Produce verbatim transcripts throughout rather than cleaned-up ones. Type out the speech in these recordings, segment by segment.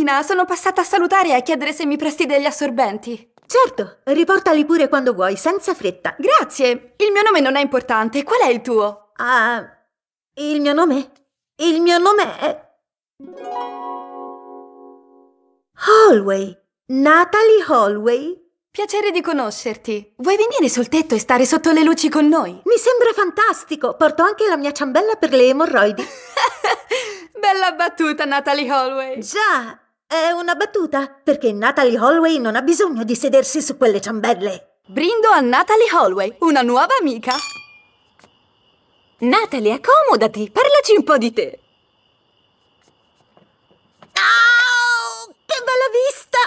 Tina, sono passata a salutare e a chiedere se mi presti degli assorbenti. Certo, riportali pure quando vuoi, senza fretta. Grazie. Il mio nome non è importante. Qual è il tuo? Ah, il mio nome? Il mio nome è... Holloway. Natalie Holloway. Piacere di conoscerti. Vuoi venire sul tetto e stare sotto le luci con noi? Mi sembra fantastico. Porto anche la mia ciambella per le emorroidi. Bella battuta, Natalie Holloway. Già, è una battuta, perché Natalie Holloway non ha bisogno di sedersi su quelle ciambelle. Brindo a Natalie Holloway, una nuova amica. Natalie, accomodati. Parlaci un po' di te. Oh, che bella vista!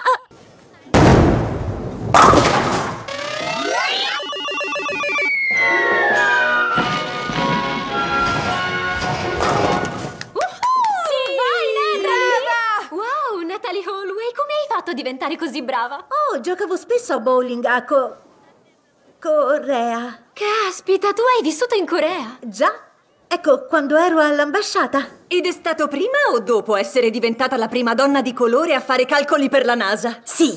Natalie Holloway, come hai fatto a diventare così brava? Oh, giocavo spesso a bowling a Co... Corea. Caspita, tu hai vissuto in Corea? Già. Ecco, quando ero all'ambasciata. Ed è stato prima o dopo essere diventata la prima donna di colore a fare calcoli per la NASA? Sì.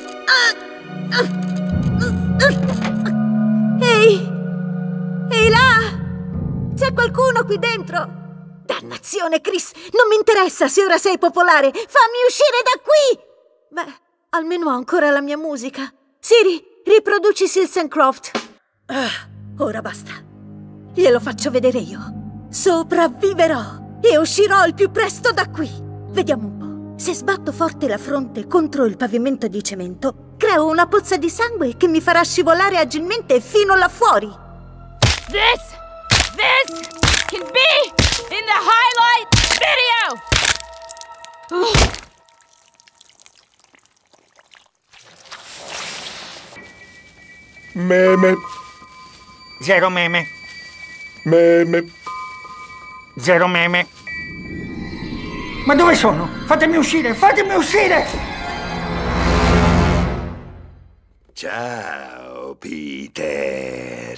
Ehi! Ehi là! C'è qualcuno qui dentro? Dannazione, Chris! Non mi interessa se ora sei popolare! Fammi uscire da qui! Beh, almeno ho ancora la mia musica. Siri, riproduci Sills and Croft. Ah, ora basta. Glielo faccio vedere io. Sopravviverò e uscirò il più presto da qui. Vediamo un po'. Se sbatto forte la fronte contro il pavimento di cemento, creo una pozza di sangue che mi farà scivolare agilmente fino là fuori. This, this can be in the highlight video! Meme. Zero meme. Meme. Zero meme. Ma dove sono? Fatemi uscire, fatemi uscire! Ciao, Peter.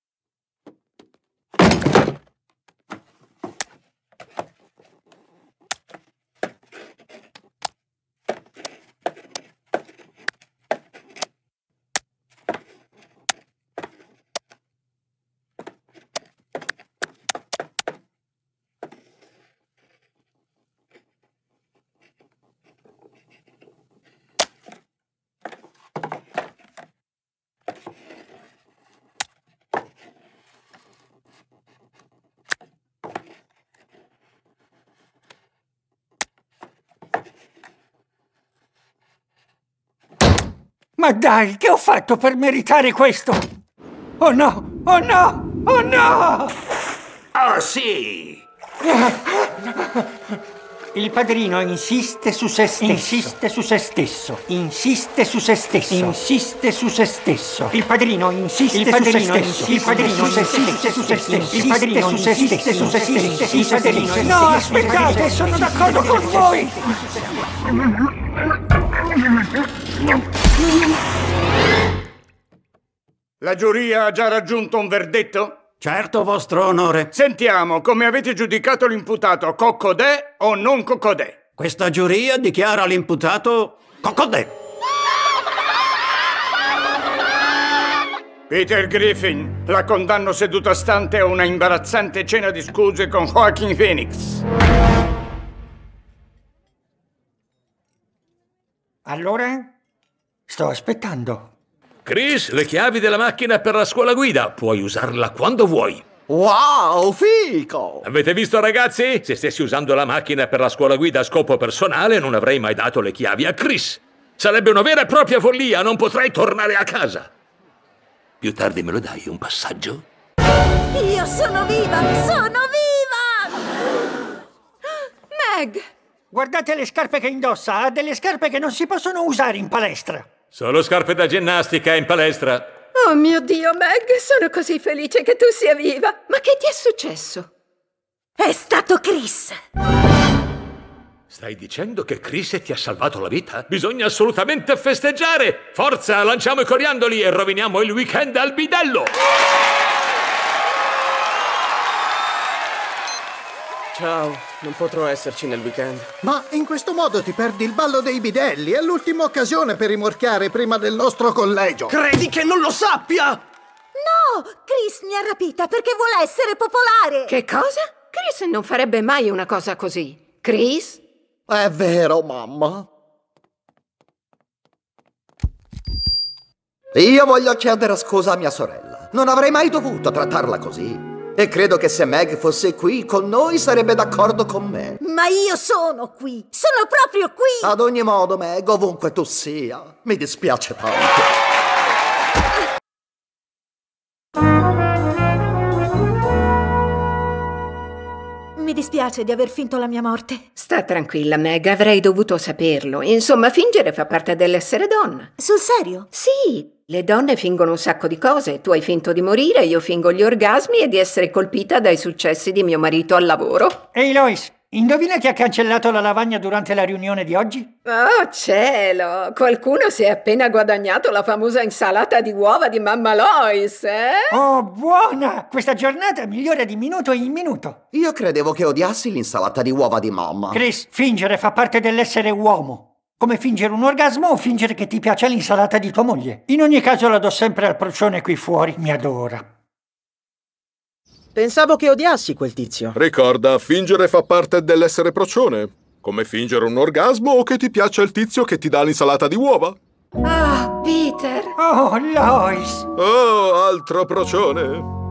Ma dai, che ho fatto per meritare questo? Oh no! Oh no! Oh no! Oh sì! Il padrino insiste su se stesso. Insiste su se stesso. Insiste su se stesso. Insiste su se stesso. Il padrino insiste il padrino su se stesso. Il padrino insiste su se stesso. Il padrino insiste su se stesso. Il padrino. No, aspettate, sono d'accordo con voi! La giuria ha già raggiunto un verdetto? Certo, vostro onore. Sentiamo, come avete giudicato l'imputato, Coccodè o non Coccodè? Questa giuria dichiara l'imputato Coccodè. Peter Griffin, la condanno seduto a stante a una imbarazzante cena di scuse con Joaquin Phoenix. Allora? Sto aspettando. Chris, le chiavi della macchina per la scuola guida. Puoi usarla quando vuoi. Wow, fico! Avete visto, ragazzi? Se stessi usando la macchina per la scuola guida a scopo personale, non avrei mai dato le chiavi a Chris. Sarebbe una vera e propria follia, non potrei tornare a casa. Più tardi me lo dai un passaggio? Io sono viva! Sono viva! Meg! Guardate le scarpe che indossa. Ha delle scarpe che non si possono usare in palestra. Solo scarpe da ginnastica in palestra. Oh mio Dio, Meg, sono così felice che tu sia viva. Ma che ti è successo? È stato Chris. Stai dicendo che Chris ti ha salvato la vita? Bisogna assolutamente festeggiare! Forza, lanciamo i coriandoli e roviniamo il weekend al bidello! Ciao, non potrò esserci nel weekend. Ma in questo modo ti perdi il ballo dei bidelli. È l'ultima occasione per rimorchiare prima del nostro collegio. Credi che non lo sappia? No! Chris mi ha rapita perché vuole essere popolare! Che cosa? Chris non farebbe mai una cosa così. Chris? È vero, mamma. Io voglio chiedere scusa a mia sorella. Non avrei mai dovuto trattarla così. E credo che se Meg fosse qui con noi sarebbe d'accordo con me. Ma io sono qui! Sono proprio qui! Ad ogni modo, Meg, ovunque tu sia, mi dispiace tanto. Mi dispiace di aver finto la mia morte. Sta tranquilla, Meg, avrei dovuto saperlo. Insomma, fingere fa parte dell'essere donna. Sul serio? Sì, le donne fingono un sacco di cose. Tu hai finto di morire, io fingo gli orgasmi e di essere colpita dai successi di mio marito al lavoro. Ehi Lois, indovina chi ha cancellato la lavagna durante la riunione di oggi? Oh cielo, qualcuno si è appena guadagnato la famosa insalata di uova di mamma Lois, eh? Oh, buona! Questa giornata migliora di minuto in minuto. Io credevo che odiassi l'insalata di uova di mamma. Chris, fingere fa parte dell'essere uomo. Come fingere un orgasmo o fingere che ti piace l'insalata di tua moglie. In ogni caso la do sempre al procione qui fuori, mi adora. Pensavo che odiassi quel tizio. Ricorda, fingere fa parte dell'essere procione. Come fingere un orgasmo o che ti piaccia il tizio che ti dà l'insalata di uova. Ah, Peter! Oh, Lois! Oh, altro procione!